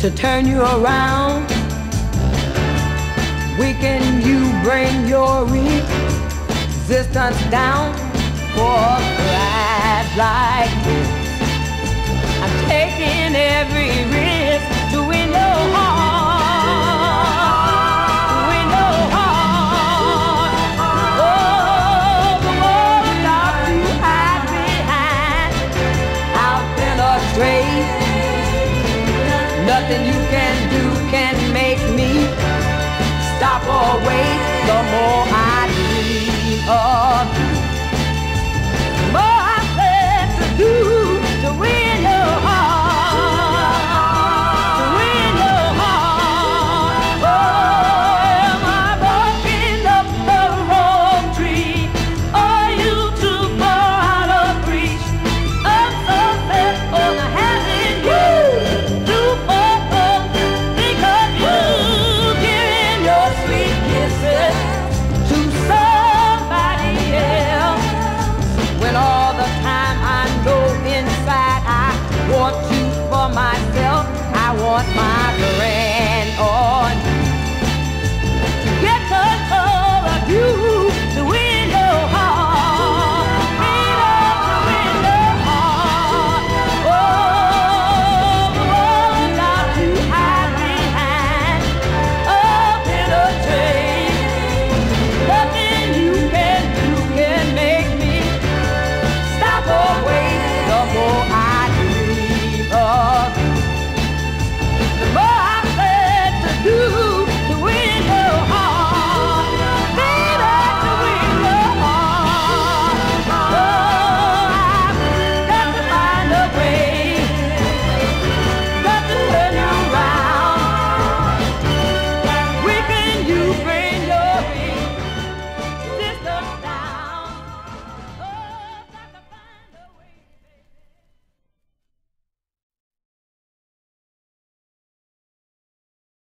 to turn you around. We can you bring your resistance down for a ride like this. I'm taking every risk to win your heart, win your heart. Oh, the world without you hide behind, out in a stray. Nothing you can